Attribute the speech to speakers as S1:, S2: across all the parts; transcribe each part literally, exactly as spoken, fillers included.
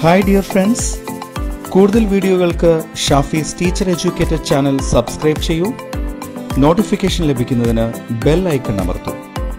S1: Hi dear friends, കൂടുതൽ വീഡിയോകൾക്ക് Shafi's teacher educated channel subscribe ചെയ്യൂ. നോട്ടിഫിക്കേഷൻ ലഭിക്കുന്നതിന് ബെൽ ഐക്കൺ അമർത്തൂ.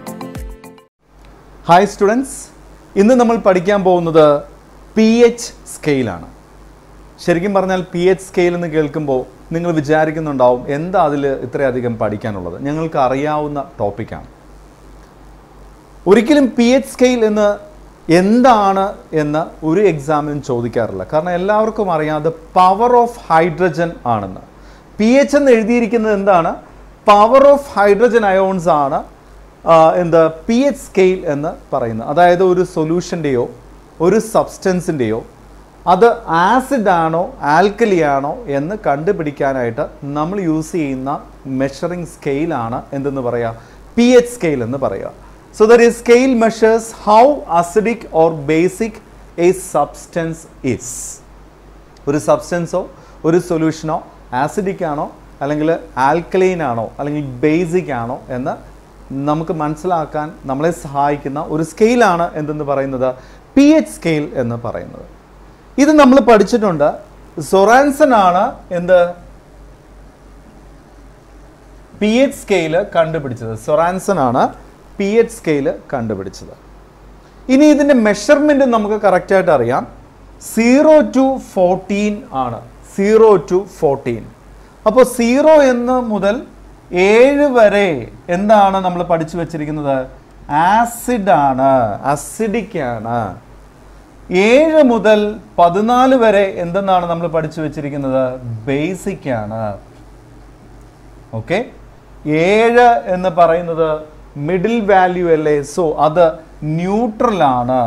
S2: ഹായ് സ്റ്റുഡൻസ്, ഇന്ന് നമ്മൾ പഠിക്കാൻ പോകുന്നത് പി എച്ച് സ്കെയിലാണ്. ശരിക്കും പറഞ്ഞാൽ പി എച്ച് സ്കെയിൽ എന്ന് കേൾക്കുമ്പോൾ നിങ്ങൾ വിചാരിക്കുന്നുണ്ടാവും എന്താ അതിൽ ഇത്രയധികം പഠിക്കാനുള്ളത്. ഞങ്ങൾക്ക് അറിയാവുന്ന ടോപ്പിക്കാണ്. ഒരിക്കലും പി എച്ച് സ്കെയിൽ എന്ന് എന്താണ് എന്ന് ഒരു എക്സാമിനും ചോദിക്കാറില്ല. കാരണം എല്ലാവർക്കും അറിയാം അത് പവർ ഓഫ് ഹൈഡ്രജൻ ആണെന്ന്. പി എച്ച് എന്ന് എഴുതിയിരിക്കുന്നത് എന്താണ്? പവർ ഓഫ് ഹൈഡ്രജൻ അയോൺസ് ആണ് എന്ത് പി എച്ച് സ്കെയിൽ എന്ന് പറയുന്നത്. അതായത് ഒരു സൊല്യൂഷൻ്റെയോ ഒരു സബ്സ്റ്റൻസിൻ്റെയോ അത് ആസിഡ് ആണോ ആൽക്കലി ആണോ എന്ന് കണ്ടുപിടിക്കാനായിട്ട് നമ്മൾ യൂസ് ചെയ്യുന്ന മെഷറിംഗ് സ്കെയിലാണ് എന്തെന്ന് പറയുക, പി എച്ച് സ്കെയിൽ എന്ന് പറയുക. So that is scale measures how acidic or basic a substance is. ഒരു സബ്സ്റ്റൻസോ ഒരു സൊല്യൂഷനോ ആസിഡിക് ആണോ അല്ലെങ്കിൽ ആൽക്കലൈൻ ആണോ അല്ലെങ്കിൽ ബേസിക് ആണോ എന്ന് നമുക്ക് മനസ്സിലാക്കാൻ നമ്മളെ സഹായിക്കുന്ന ഒരു സ്കെയിലാണ് എന്തെന്ന് പറയുന്നത് പി എച്ച് സ്കെയിൽ എന്ന് പറയുന്നത്. ഇത് നമ്മൾ പഠിച്ചിട്ടുണ്ട്. സൊറാൻസൺ ആണ് എന്ത് പി എച്ച് സ്കെയിൽ കണ്ടുപിടിച്ചത്. സൊറാൻസൺ ആണ് പി എച്ച് സ്കെയിൽ കണ്ടുപിടിച്ചത്. ഇനി ഇതിൻ്റെ മെഷർമെൻറ്റ് നമുക്ക് കറക്റ്റായിട്ട് അറിയാം. സീറോ ടു ഫോർട്ടീൻ ആണ്. Zero to fourteen. അപ്പോൾ സീറോ എന്ന് മുതൽ ഏഴ് വരെ എന്താണ് നമ്മൾ പഠിച്ചു വച്ചിരിക്കുന്നത്? ആസിഡാണ്, അസിഡിക് ആണ്. ഏഴ് മുതൽ പതിനാല് വരെ എന്തെന്നാണ് നമ്മൾ പഠിച്ചു വച്ചിരിക്കുന്നത്? ബേസിക് ആണ്. ഓക്കെ, ഏഴ് എന്ന് പറയുന്നത് മിഡിൽ വാല്യൂ അല്ലേ, സോ അത് ന്യൂട്രൽ ആണ്.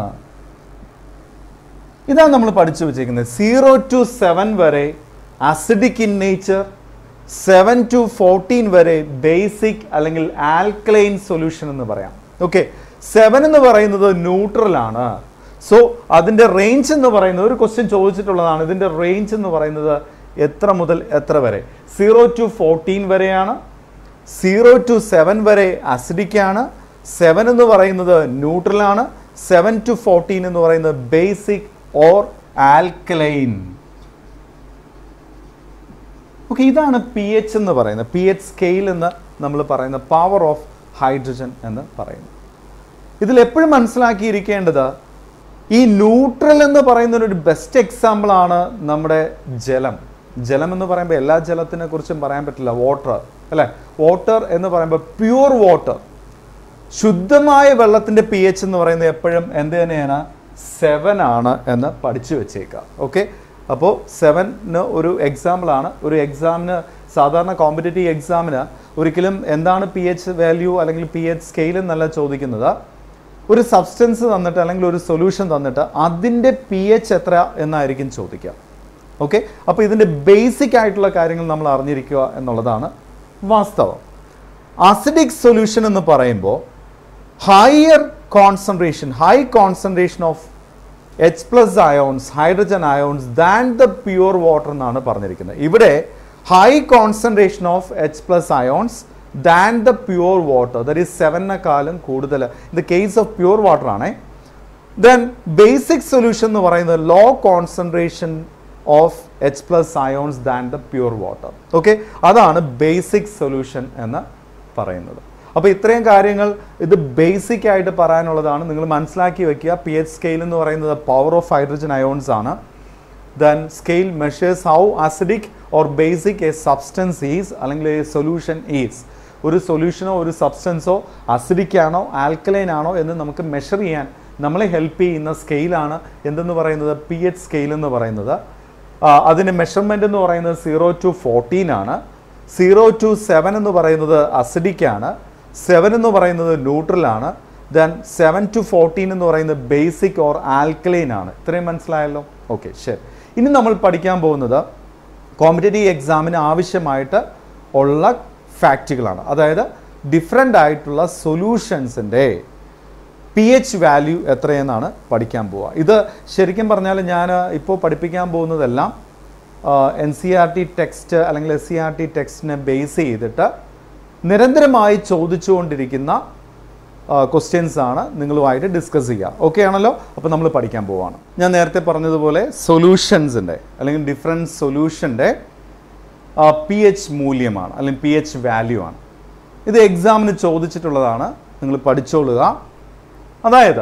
S2: ഇതാണ് നമ്മൾ പഠിച്ചു വെച്ചിരിക്കുന്നത്. സീറോ ടു സെവൻ വരെ acidic in nature, seven to fourteen വരെ ബേസിക് അല്ലെങ്കിൽ ആൽക്കലൈൻ സൊല്യൂഷൻ എന്ന് പറയാം. ഓക്കെ, സെവൻ എന്ന് പറയുന്നത് ന്യൂട്രൽ ആണ്. സോ അതിൻ്റെ റേഞ്ച് എന്ന് പറയുന്നത് ഒരു ക്വസ്റ്റ്യൻ ചോദിച്ചിട്ടുള്ളതാണ്. ഇതിൻ്റെ റേഞ്ച് എന്ന് പറയുന്നത് എത്ര മുതൽ എത്ര വരെ? സീറോ ടു ഫോർട്ടീൻ വരെയാണ്. സീറോ ടു സെവൻ വരെ അസിഡിക് ആണ്. സെവൻ എന്ന് പറയുന്നത് ന്യൂട്രൽ ആണ്. സെവൻ ടു ഫോർട്ടീൻ എന്ന് പറയുന്നത് ബേസിക് ഓർ ആൽക്കലൈൻ. ഓക്കെ, ഇതാണ് പി എച്ച് എന്ന് പറയുന്നത്. പി എച്ച് സ്കെയിൽ എന്ന് നമ്മൾ പറയുന്ന പവർ ഓഫ് ഹൈഡ്രജൻ എന്ന് പറയുന്നത്. ഇതിൽ എപ്പോഴും മനസ്സിലാക്കിയിരിക്കേണ്ടത് ഈ ന്യൂട്രൽ എന്ന് പറയുന്ന ഒരു ബെസ്റ്റ് എക്സാമ്പിൾ ആണ് നമ്മുടെ ജലം. ജലം എന്ന് പറയുമ്പോൾ എല്ലാ ജലത്തിനെ കുറിച്ചും പറയാൻ പറ്റില്ല. വാട്ടർ അല്ലേ, വാട്ടർ എന്ന് പറയുമ്പോൾ പ്യൂർ വാട്ടർ, ശുദ്ധമായ വെള്ളത്തിൻ്റെ പി എച്ച് എന്ന് പറയുന്നത് എപ്പോഴും എന്ത് തന്നെയാണ്? സെവൻ ആണ് എന്ന് പഠിച്ചു വെച്ചേക്കാം. ഓക്കെ, അപ്പോൾ സെവന് ഒരു എക്സാമ്പിളാണ്. ഒരു എക്സാമിന്, സാധാരണ കോമ്പറ്റേറ്റീവ് എക്സാമിന് ഒരിക്കലും എന്താണ് പി എച്ച് വാല്യൂ അല്ലെങ്കിൽ പി എച്ച് സ്കെയിൽ എന്നല്ല ചോദിക്കുന്നത്. ഒരു സബ്സ്റ്റൻസ് തന്നിട്ട് അല്ലെങ്കിൽ ഒരു സൊല്യൂഷൻ തന്നിട്ട് അതിൻ്റെ പി എച്ച് എത്ര എന്നായിരിക്കും ചോദിക്കുക. ഓക്കെ, അപ്പോൾ ഇതിൻ്റെ ബേസിക് ആയിട്ടുള്ള കാര്യങ്ങൾ നമ്മൾ അറിഞ്ഞിരിക്കുക എന്നുള്ളതാണ് വാസ്തവം. അസിഡിക് സൊല്യൂഷൻ എന്ന് പറയുമ്പോൾ higher concentration high concentration of H plus ions, hydrogen ions than the pure water എന്നാണ് പറഞ്ഞിരിക്കുന്നത്. ഇവിടെ high concentration of H plus ions than the pure water, that is സെവനേക്കാളും കൂടുതൽ. In the case of pure water ആണേ. Then basic solution എന്ന് പറയുന്നത് low concentration of H plus ions than the pure water. Okay, അതാണ് basic solution എന്ന് പറയുന്നത്. അപ്പോൾ ഇത്രയും കാര്യങ്ങൾ ഇത് ബേസിക് ആയിട്ട് പറയാനുള്ളതാണ്. നിങ്ങൾ മനസ്സിലാക്കി വെക്കുക. പി എച്ച് സ്കെയിൽ എന്ന് പറയുന്നത് പവർ ഓഫ് ഹൈഡ്രജൻ അയോൺസ് ആണ്. Then scale measures how acidic or basic a substance is അല്ലെങ്കിൽ എ സൊല്യൂഷൻ ഈസ്. ഒരു സൊല്യൂഷനോ ഒരു സബ്സ്റ്റൻസോ അസിഡിക് ആണോ ആൽക്കലൈൻ ആണോ എന്ന് നമുക്ക് മെഷർ ചെയ്യാൻ നമ്മളെ ഹെൽപ്പ് ചെയ്യുന്ന സ്കെയിലാണ് എന്തെന്ന് പറയുന്നത് പി എച്ച് സ്കെയിൽ എന്ന് പറയുന്നത്. അതിൻ്റെ മെഷർമെൻ്റ് എന്ന് പറയുന്നത് സീറോ ടു ഫോർട്ടീൻ ആണ്. സീറോ ടു സെവൻ എന്ന് പറയുന്നത് അസിഡിക് ആണ്. സെവൻ എന്ന് പറയുന്നത് ന്യൂട്രൽ ആണ്. ദെൻ സെവൻ ടു ഫോർട്ടീൻ എന്ന് പറയുന്നത് ബേസിക് ഓർ ആൽക്കലൈൻ ആണ്. ഇത്രയും മനസ്സിലായല്ലോ? ഓക്കെ, ശരി. ഇനി നമ്മൾ പഠിക്കാൻ പോകുന്നത് കോമ്പറ്റേറ്റീവ് എക്സാമിന് ആവശ്യമായിട്ട് ഉള്ള ഫാക്റ്റുകളാണ്. അതായത് ഡിഫറെൻ്റ് ആയിട്ടുള്ള സൊല്യൂഷൻസിൻ്റെ പി എച്ച് വാല്യൂ എത്രയെന്നാണ് പഠിക്കാൻ പോവുക. ഇത് ശരിക്കും പറഞ്ഞാൽ ഞാൻ ഇപ്പോൾ പഠിപ്പിക്കാൻ പോകുന്നതെല്ലാം N C R T text അല്ലെങ്കിൽ എസ് സി ആർ ടി ടെക്സ്റ്റിനെ ബേസ് ചെയ്തിട്ട് നിരന്തരമായി ചോദിച്ചുകൊണ്ടിരിക്കുന്ന ക്വസ്റ്റ്യൻസ് ആണ് നിങ്ങളുമായിട്ട് ഡിസ്കസ് ചെയ്യുക. ഓക്കെ ആണല്ലോ? അപ്പോൾ നമ്മൾ പഠിക്കാൻ പോവുകയാണ്. ഞാൻ നേരത്തെ പറഞ്ഞതുപോലെ സൊല്യൂഷൻസിൻ്റെ അല്ലെങ്കിൽ ഡിഫറൻറ്റ് സൊല്യൂഷൻ്റെ പി എച്ച് മൂല്യമാണ് അല്ലെങ്കിൽ പി എച്ച് വാല്യൂ ആണ്. ഇത് എക്സാമിന് ചോദിച്ചിട്ടുള്ളതാണ്, നിങ്ങൾ പഠിച്ചോളുക. അതായത്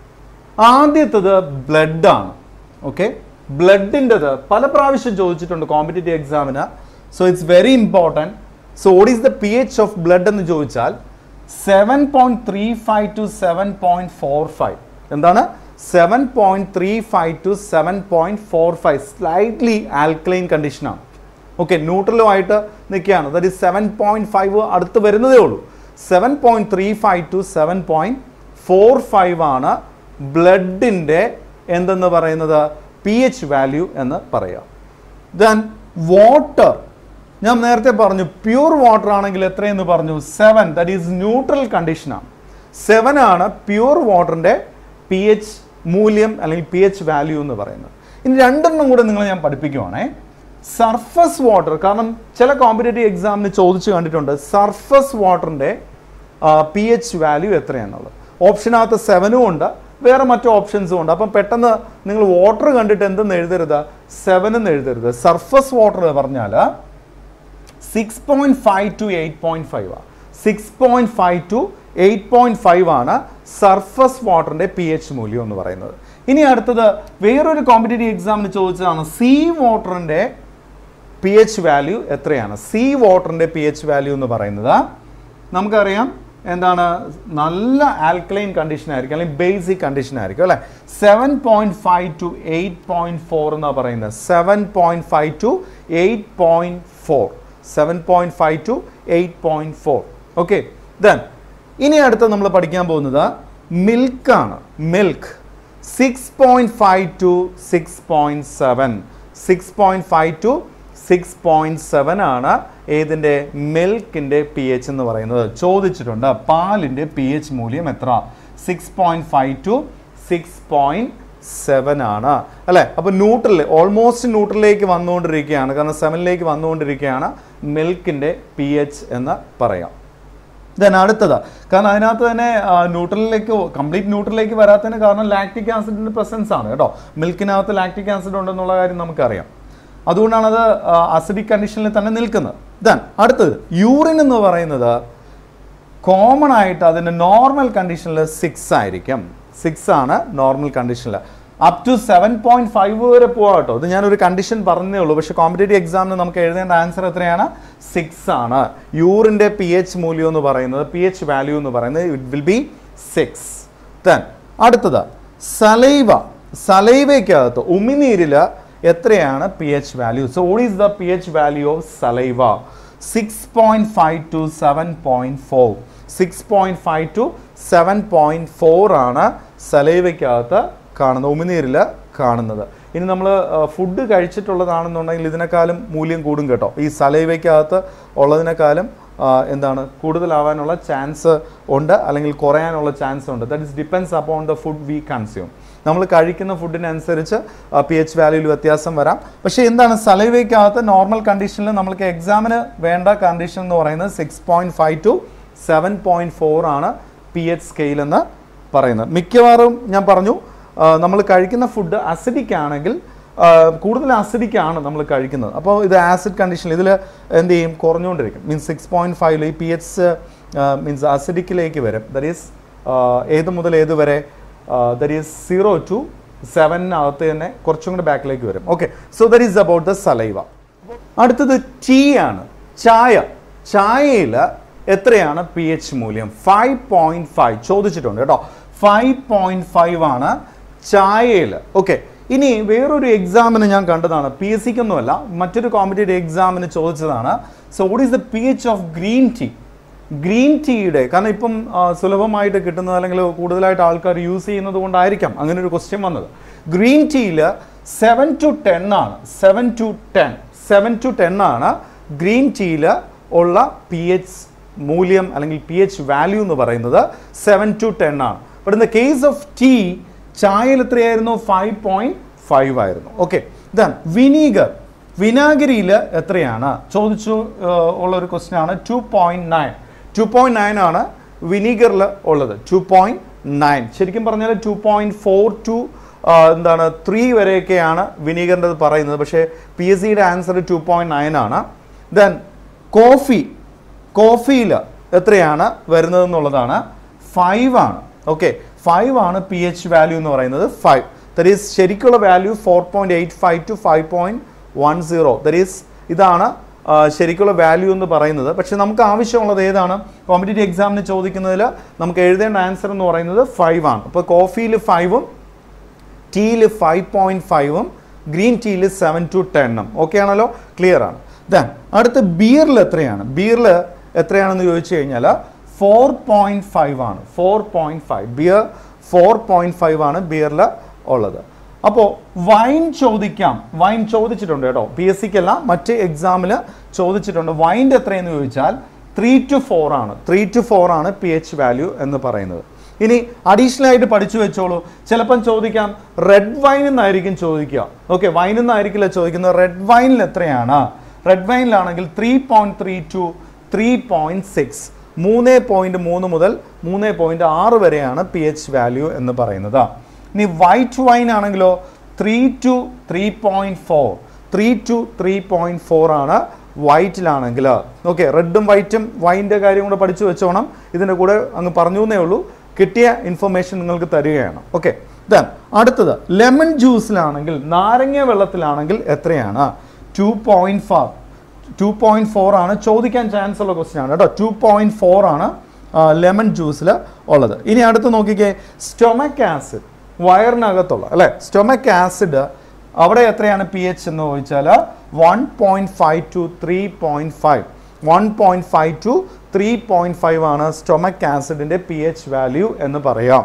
S2: ആദ്യത്തത് ബ്ലഡാണ്. ഓക്കെ, ബ്ലഡിൻ്റെത് പല പ്രാവശ്യം ചോദിച്ചിട്ടുണ്ട് കോമ്പറ്റേറ്റീവ് എക്സാമിന്. So it's very important. So what is the P H of blood എന്ന് ചോദിച്ചാൽ seven point three five to seven point four five. എന്താണ്? Seven point three five to seven point four five. Slightly alkaline കണ്ടീഷനാണ്. Okay, ന്യൂട്രലുമായിട്ട് നിൽക്കുകയാണ്. That is seven point five അടുത്ത് വരുന്നതേ ഉള്ളൂ. Seven point three five to seven point four five ആണ് ബ്ലഡിൻ്റെ എന്തെന്ന് പറയുന്നത് പി എച്ച് വാല്യൂ എന്ന് പറയാം. ദെൻ വാട്ടർ, ഞാൻ നേരത്തെ പറഞ്ഞു പ്യൂർ വാട്ടർ ആണെങ്കിൽ എത്രയെന്ന് പറഞ്ഞു? സെവൻ. ദാറ്റ് ഈസ് ന്യൂട്രൽ കണ്ടീഷനാണ്. സെവൻ ആണ് പ്യൂർ വാട്ടറിൻ്റെ പി എച്ച് മൂല്യം അല്ലെങ്കിൽ പി എച്ച് വാല്യൂ എന്ന് പറയുന്നത്. ഇനി രണ്ടെണ്ണം കൂടെ നിങ്ങളെ ഞാൻ പഠിപ്പിക്കുവാണേ. സർഫസ് വാട്ടർ, കാരണം ചില കോമ്പറ്റേറ്റീവ് എക്സാമിന് ചോദിച്ചു കണ്ടിട്ടുണ്ട് സർഫസ് വാട്ടറിൻ്റെ പി എച്ച് വാല്യൂ എത്രയാണെന്നുള്ളത്. ഓപ്ഷനകത്ത് സെവനും ഉണ്ട്, വേറെ മറ്റു ഓപ്ഷൻസും ഉണ്ട്. അപ്പം പെട്ടെന്ന് നിങ്ങൾ വാട്ടർ കണ്ടിട്ട് എന്തെന്ന് എഴുതരുത്? സെവൻ എന്ന് എഴുതരുത്. സർഫസ് വാട്ടർ പറഞ്ഞാൽ six point five to eight point five ആണ്. Six point five to eight point five ആണ് സർഫസ് വാട്ടറിൻ്റെ പി എച്ച് മൂല്യം എന്ന് പറയുന്നത്. ഇനി അടുത്തത് വേറൊരു കോമ്പറ്റേറ്റീവ് എക്സാമിന് ചോദിച്ചതാണ് സീ വാട്ടറിൻ്റെ പി എച്ച് വാല്യൂ എത്രയാണ്? സീ വാട്ടറിൻ്റെ പി എച്ച് വാല്യൂ എന്ന് പറയുന്നത് നമുക്കറിയാം എന്താണ്? നല്ല ആൽക്കലൈൻ കണ്ടീഷൻ ആയിരിക്കും അല്ലെങ്കിൽ ബേസിക് കണ്ടീഷൻ ആയിരിക്കും അല്ലേ? Seven point five to eight point four എന്നാണ് പറയുന്നത്. Seven point five to eight point four seven point five to eight point four. Okay, then ഇനി അടുത്ത് നമ്മൾ പഠിക്കാൻ പോകുന്നത് മിൽക്കാണ്. Milk six point five to six point seven six point five to six point seven ആണ് ഏതിൻ്റെ? മിൽക്കിൻ്റെ P H എന്ന് പറയുന്നത്. ചോദിച്ചിട്ടുണ്ട് പാലിൻ്റെ പി എച്ച് മൂല്യം എത്ര? Six point five to six point seven ആണ് അല്ലേ? അപ്പോൾ ന്യൂട്രൽ ഓൾമോസ്റ്റ് ന്യൂട്രലിലേക്ക് വന്നുകൊണ്ടിരിക്കുകയാണ്, കാരണം സെവനിലേക്ക് വന്നുകൊണ്ടിരിക്കുകയാണ് മിൽക്കിൻ്റെ പി എച്ച് എന്ന് പറയാം. ദെൻ അടുത്തത്, കാരണം അതിനകത്ത് തന്നെ ന്യൂട്രലിലേക്ക് കംപ്ലീറ്റ് ന്യൂട്രലിലേക്ക് വരാത്തതിന് കാരണം ലാക്റ്റിക് ആസിഡിൻ്റെ പ്രസൻസ് ആണ് കേട്ടോ. മിൽക്കിനകത്ത് ലാക്റ്റിക് ആസിഡ് ഉണ്ടെന്നുള്ള കാര്യം നമുക്കറിയാം. അതുകൊണ്ടാണ് അത് അസിഡിക് കണ്ടീഷനിൽ തന്നെ നിൽക്കുന്നത്. ദെൻ അടുത്തത് യൂറിൻ എന്ന് പറയുന്നത് കോമൺ ആയിട്ട് അതിൻ്റെ നോർമൽ കണ്ടീഷനിൽ സിക്സ് ആയിരിക്കും. സിക്സ് ആണ് നോർമൽ കണ്ടീഷനിൽ. Up to seven point five വരെ പോകാം കേട്ടോ. ഇത് ഞാനൊരു കണ്ടീഷൻ പറഞ്ഞേ ഉള്ളൂ, പക്ഷേ കോമ്പറ്റേറ്റീവ് എക്സാമിന് നമുക്ക് എഴുതേണ്ട ആൻസർ എത്രയാണ്? സിക്സ് ആണ്. യൂറിൻ്റെ പി എച്ച് മൂല്യം എന്ന് പറയുന്നത്, പി എച്ച് വാല്യൂ എന്ന് പറയുന്നത് it will be six. Then അടുത്തത് സലൈവ. സലൈവയ്ക്കകത്ത് ഉമിനീരിൽ എത്രയാണ് P H value? So what is the P H value of saliva? Six point five to seven point four six point five to seven point four ആണ് സലൈവയ്ക്കകത്ത് കാണുന്നത്, ഉമിനീരിൽ കാണുന്നത്. ഇനി നമ്മൾ ഫുഡ് കഴിച്ചിട്ടുള്ളതാണെന്നുണ്ടെങ്കിൽ ഇതിനേക്കാളും മൂല്യം കൂടും കേട്ടോ. ഈ സലൈവയ്ക്കകത്ത് ഉള്ളതിനേക്കാളും എന്താണ് കൂടുതലാവാനുള്ള ചാൻസ് ഉണ്ട്, അല്ലെങ്കിൽ കുറയാനുള്ള ചാൻസ് ഉണ്ട്. That is depends upon the food we consume. നമ്മൾ കഴിക്കുന്ന ഫുഡിനനുസരിച്ച് പി എച്ച് വാല്യൂവിൽ വ്യത്യാസം വരാം. പക്ഷേ എന്താണ് സലൈവയ്ക്കകത്ത് നോർമൽ കണ്ടീഷനിൽ നമ്മൾക്ക് എക്സാമിന് വേണ്ട കണ്ടീഷൻ എന്ന് പറയുന്നത് six point five to seven point four ആണ് പി എച്ച് സ്കെയിൽ എന്ന് പറയുന്നത്. മിക്കവാറും ഞാൻ പറഞ്ഞു നമ്മൾ കഴിക്കുന്ന ഫുഡ് അസിഡിക് ആണെങ്കിൽ കൂടുതൽ അസിഡിക് ആണ് നമ്മൾ കഴിക്കുന്നത്. അപ്പോൾ ഇത് ആസിഡ് കണ്ടീഷനിൽ ഇതിൽ എന്ത് ചെയ്യും? കുറഞ്ഞുകൊണ്ടിരിക്കും. മീൻസ് സിക്സ് പോയിന്റ് ഫൈവിൽ ഈ പി എച്ച് മീൻസ് അസിഡിക്കിലേക്ക് വരും. ദറ്റ് ഈസ് ഏത് മുതൽ ഏത് വരെ? ദറ്റ് ഈസ് സീറോ ടു സെവനകത്ത് തന്നെ കുറച്ചും കൂടെ ബാക്കിലേക്ക് വരും. Okay, so that is about the saliva. അടുത്തത് ടീ ആണ്, ചായ. ചായയിൽ എത്രയാണ് പി എച്ച് മൂല്യം? ഫൈവ് പോയിന്റ് ഫൈവ് ചോദിച്ചിട്ടുണ്ട് കേട്ടോ. ഫൈവ് പോയിന്റ് ഫൈവ് ആണ് ചായയിൽ. ഓക്കെ, ഇനി വേറൊരു എക്സാമിന് ഞാൻ കണ്ടതാണ്, പി എസ് സിക്കൊന്നുമല്ല, മറ്റൊരു കോമ്പറ്റേറ്റീവ് എക്സാമിന് ചോദിച്ചതാണ്. So what is the P H of green tea? Green ടീയുടെ, കാരണം ഇപ്പം സുലഭമായിട്ട് കിട്ടുന്നത് അല്ലെങ്കിൽ കൂടുതലായിട്ട് ആൾക്കാർ യൂസ് ചെയ്യുന്നത് കൊണ്ടായിരിക്കാം അങ്ങനെ ഒരു ക്വസ്റ്റ്യൻ വന്നത്. ഗ്രീൻ ടീയിൽ സെവൻ ടു ടെൻ ആണ്. Seven to ten seven to ten ആണ് ഗ്രീൻ ടീയിൽ ഉള്ള പി എച്ച് മൂല്യം അല്ലെങ്കിൽ പി എച്ച് വാല്യൂ എന്ന് പറയുന്നത് സെവൻ ടു ടെൻ ആണ്. But in the case of tea ചായയിൽ എത്രയായിരുന്നു? ഫൈവ് പോയിന്റ് ഫൈവ് ആയിരുന്നു. Okay, then vinegar. വിനാഗിരിയിൽ എത്രയാണ് ചോദിച്ചു ഉള്ള ഒരു ക്വസ്റ്റ്യൻ ആണ്. Two point nine two point nine ആണ് വിനീഗറിൽ ഉള്ളത് ടു പോയിന്റ് നയൻ. ശരിക്കും പറഞ്ഞാൽ ടു പോയിന്റ് ഫോർ ടു എന്താണ് ത്രീ വരെയൊക്കെയാണ് വിനീഗറിൻ്റെ പറയുന്നത്. പക്ഷേ പി എസ് സിയുടെ ആൻസർ ടു പോയിന്റ് നയൻ ആണ്. ദെൻ കോഫി കോഫിയിൽ എത്രയാണ് വരുന്നത് എന്നുള്ളതാണ് ഫൈവ് ആണ്. ഓക്കെ, ഫൈവ് ആണ് പി എച്ച് വാല്യൂ എന്ന് പറയുന്നത്. ഫൈവ് ദറ്റ് ഈസ് ശരിക്കുള്ള value four point eight five to five point one zero that is ഇതാണ് ശരിക്കുള്ള വാല്യൂ എന്ന് പറയുന്നത്. പക്ഷെ നമുക്ക് ആവശ്യമുള്ളത് ഏതാണ്? കോമ്പറ്റേറ്റീവ് എക്സാമിന് ചോദിക്കുന്നതിൽ നമുക്ക് എഴുതേണ്ട ആൻസർ എന്ന് പറയുന്നത് ഫൈവ് ആണ്. അപ്പോൾ കോഫിയിൽ ഫൈവും ടീയിൽ ഫൈവ് പോയിന്റ് ഫൈവും ഗ്രീൻ ടീയിൽ സെവൻ ടു ടെണ്ണും. ഓക്കെ ആണല്ലോ, ക്ലിയർ ആണ്. ദെൻ അടുത്ത ബിയറിൽ എത്രയാണ്? ബിയറിൽ എത്രയാണെന്ന് ചോദിച്ചു കഴിഞ്ഞാൽ ഫോർ പോയിന്റ് ഫൈവ് ആണ്. Four point five beer four point five ആണ് ബിയറിൽ ഉള്ളത്. അപ്പോൾ വൈൻ ചോദിക്കാം, വൈൻ ചോദിച്ചിട്ടുണ്ട് കേട്ടോ, പി എസ് സിക്കല്ല മറ്റ് എക്സാമിൽ ചോദിച്ചിട്ടുണ്ട്. വൈൻ്റെ എത്രയെന്ന് ചോദിച്ചാൽ ത്രീ ടു ഫോർ ആണ്. ത്രീ ടു ഫോർ ആണ് പി എച്ച് വാല്യൂ എന്ന് പറയുന്നത്. ഇനി അഡീഷണൽ ആയിട്ട് പഠിച്ചു വെച്ചോളൂ. ചിലപ്പം ചോദിക്കാം റെഡ് വൈൻ എന്നായിരിക്കും ചോദിക്കുക. ഓക്കെ, വൈൻ എന്നായിരിക്കില്ല ചോദിക്കുന്നത്. റെഡ് വൈനിൽ എത്രയാണ്? റെഡ് വൈനിലാണെങ്കിൽ three point three to three point six മൂന്ന് പോയിന്റ് മൂന്ന് മുതൽ മൂന്ന് പോയിന്റ് ആറ് വരെയാണ് പി എച്ച് വാല്യൂ എന്ന് പറയുന്നത്. ഇനി വൈറ്റ് വൈൻ ആണെങ്കിലോ three to three point four three to three point four ആണ് വൈറ്റിലാണെങ്കിൽ. ഓക്കെ, റെഡും വൈറ്റും വൈൻ്റെ കാര്യം കൂടെ പഠിച്ചു വെച്ചോണം. ഇതിൻ്റെ കൂടെ അങ്ങ് പറഞ്ഞു എന്നേ ഉള്ളൂ, കിട്ടിയ ഇൻഫർമേഷൻ നിങ്ങൾക്ക് തരികയാണ്. ഓക്കെ, ദെൻ അടുത്തത് ലെമൺ ജ്യൂസിലാണെങ്കിൽ, നാരങ്ങ വെള്ളത്തിലാണെങ്കിൽ എത്രയാണ്? Two point four two point four ആണ്. ചോദിക്കാൻ ചാൻസ് ഉള്ള ക്വസ്റ്റ്യൻ ആണ് കേട്ടോ. ടു പോയിന്റ് ഫോർ ആണ് ലെമൺ ജ്യൂസിൽ ഉള്ളത്. ഇനി അടുത്ത് നോക്കിക്കേ, സ്റ്റൊമക് ആസിഡ്, വയറിനകത്തുള്ള അല്ലേ, സ്റ്റൊമക് ആസിഡ് അവിടെ എത്രയാണ് പി എച്ച് എന്ന് ചോദിച്ചാൽ one point five to three point five one point five to three point five ആണ് സ്റ്റൊമക് ആസിഡിൻ്റെ പി എച്ച് വാല്യൂ എന്ന് പറയാം.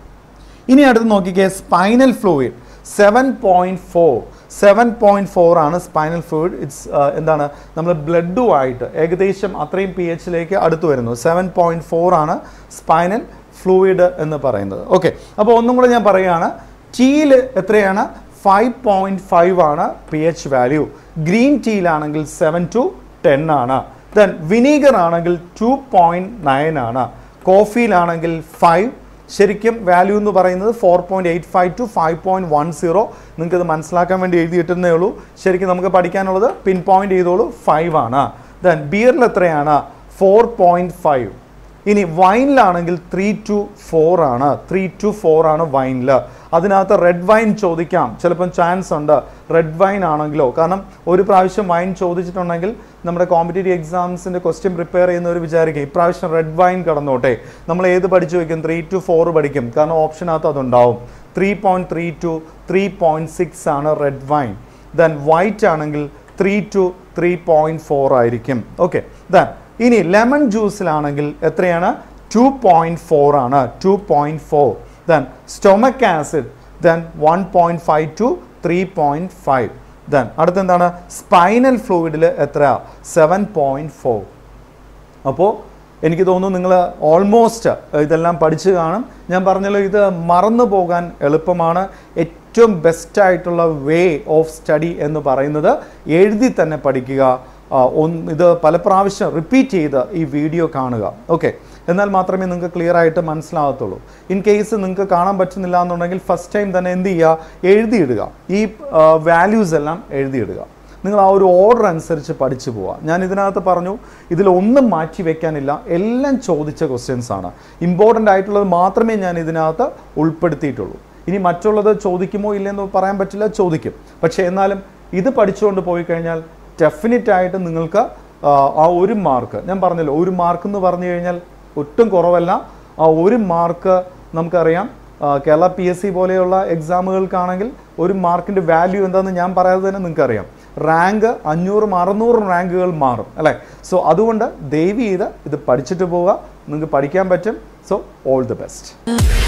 S2: ഇനി അടുത്ത് നോക്കിക്കേ, spinal fluid seven point four seven point four ആണ് സ്പൈനൽ ഫ്ലൂയിഡ്. ഇറ്റ്സ് എന്താണ് നമ്മൾ ബ്ലഡുമായിട്ട് ഏകദേശം അത്രയും പി എച്ചിലേക്ക് അടുത്ത് വരുന്നു. സെവൻ പോയിന്റ് ഫോർ ആണ് സ്പൈനൽ ഫ്ലൂയിഡ് എന്ന് പറയുന്നത്. ഓക്കെ, അപ്പോൾ ഒന്നും കൂടെ ഞാൻ പറയുകയാണ്, ടീയിൽ എത്രയാണ്? ഫൈവ് പോയിന്റ് ഫൈവ് ആണ് പി എച്ച് വാല്യൂ. ഗ്രീൻ ടീയിലാണെങ്കിൽ സെവൻ ടു ടെൻ ആണ്. ദെൻ വിനീഗർ ആണെങ്കിൽ ടു പോയിന്റ് നയൻ ആണ്. കോഫിയിലാണെങ്കിൽ ഫൈവ്. ശരിക്കും വാല്യൂ എന്ന് പറയുന്നത് four point eight five to five point one zero. നിങ്ങൾക്ക് ഇത് മനസ്സിലാക്കാൻ വേണ്ടി എഴുതിയിട്ടേ ഉള്ളൂ. ശരിക്കും നമുക്ക് പഠിക്കാനുള്ളത് പിൻ പോയിന്റ് ചെയ്തോളൂ, ഫൈവ് ആണ്. ദെൻ ബിയറിൽ എത്രയാണ്? Four point five. ഇനി വൈനിലാണെങ്കിൽ ത്രീ ടു ഫോർ ആണ്. ത്രീ ടു ഫോർ ആണ് വൈനിൽ. അതിനകത്ത് റെഡ് വൈൻ ചോദിക്കാം, ചിലപ്പം ചാൻസ് ഉണ്ട് റെഡ് വൈൻ ആണെങ്കിലോ. കാരണം ഒരു പ്രാവശ്യം വൈൻ ചോദിച്ചിട്ടുണ്ടെങ്കിൽ നമ്മുടെ കോമ്പറ്റേറ്റീവ് എക്സാംസിൻ്റെ ക്വസ്റ്റ്യൻ പ്രിപ്പയർ ചെയ്യുന്നവർ വിചാരിക്കും ഇപ്രാവശ്യം റെഡ് വൈൻ കടന്നോട്ടെ, നമ്മൾ ഏത് പഠിച്ചു വയ്ക്കും? ത്രീ ടു ഫോർ പഠിക്കും, കാരണം ഓപ്ഷനകത്ത് അതുണ്ടാവും. Three point three to three point six ആണ് റെഡ് വൈൻ. ദെൻ വൈറ്റ് ആണെങ്കിൽ three to three point four ആയിരിക്കും. ഓക്കെ, ദെൻ ഇനി ലെമൺ ജ്യൂസിലാണെങ്കിൽ എത്രയാണ്? ടു പോയിന്റ് ഫോർ ആണ്. Two point four. Then stomach acid then one point five to three point five. Then അടുത്തെന്താണ്? Spinal ഫ്ലൂയിഡിൽ എത്ര? Seven point four. അപ്പോൾ എനിക്ക് തോന്നുന്നു നിങ്ങൾ ഓൾമോസ്റ്റ് ഇതെല്ലാം പഠിച്ചു കാണും. ഞാൻ പറഞ്ഞല്ലോ, ഇത് മറന്നു പോകാൻ എളുപ്പമാണ്. ഏറ്റവും ബെസ്റ്റായിട്ടുള്ള വേ ഓഫ് സ്റ്റഡി എന്ന് പറയുന്നത് എഴുതി തന്നെ പഠിക്കുക. ഒന്ന് ഇത് പല പ്രാവശ്യം റിപ്പീറ്റ് ചെയ്ത് ഈ വീഡിയോ കാണുക. ഓക്കെ, എന്നാൽ മാത്രമേ നിങ്ങൾക്ക് ക്ലിയർ ആയിട്ട് മനസ്സിലാകത്തുള്ളൂ. ഇൻ കേസ് നിങ്ങൾക്ക് കാണാൻ പറ്റുന്നില്ല എന്നുണ്ടെങ്കിൽ ഫസ്റ്റ് ടൈം തന്നെ എന്ത് ചെയ്യുക? എഴുതിയിടുക. ഈ വാല്യൂസ് എല്ലാം എഴുതിയിടുക. നിങ്ങൾ ആ ഒരു ഓർഡർ അനുസരിച്ച് പഠിച്ചു പോവുക. ഞാൻ ഇതിനകത്ത് പറഞ്ഞു, ഇതിലൊന്നും മാറ്റി വെക്കാനില്ല, എല്ലാം ചോദിച്ച ക്വസ്റ്റ്യൻസ് ആണ്. ഇമ്പോർട്ടൻ്റ് ആയിട്ടുള്ളത് മാത്രമേ ഞാൻ ഇതിനകത്ത് ഉൾപ്പെടുത്തിയിട്ടുള്ളൂ. ഇനി മറ്റുള്ളത് ചോദിക്കുമോ ഇല്ലെന്ന് പറയാൻ പറ്റില്ല, ചോദിക്കും. പക്ഷേ എന്നാലും ഇത് പഠിച്ചുകൊണ്ട് പോയി കഴിഞ്ഞാൽ ഡെഫിനറ്റ് ആയിട്ട് നിങ്ങൾക്ക് ആ ഒരു മാർക്ക്, ഞാൻ പറഞ്ഞല്ലോ ഒരു മാർക്ക് എന്ന് പറഞ്ഞു കഴിഞ്ഞാൽ ഒട്ടും കുറവല്ല. ആ ഒരു മാർക്ക് നമുക്കറിയാം, കേരള പി എസ് സി പോലെയുള്ള എക്സാമുകൾക്കാണെങ്കിൽ ഒരു മാർക്കിൻ്റെ വാല്യൂ എന്താണെന്ന് ഞാൻ പറയാതെ തന്നെ നിങ്ങൾക്കറിയാം. റാങ്ക് അഞ്ഞൂറും അറുന്നൂറും റാങ്കുകൾ മാറും അല്ലേ. സോ അതുകൊണ്ട് ദയവ് ചെയ്ത് ഇത് പഠിച്ചിട്ട് പോവുക, നിങ്ങൾക്ക് പഠിക്കാൻ പറ്റും. So all the best.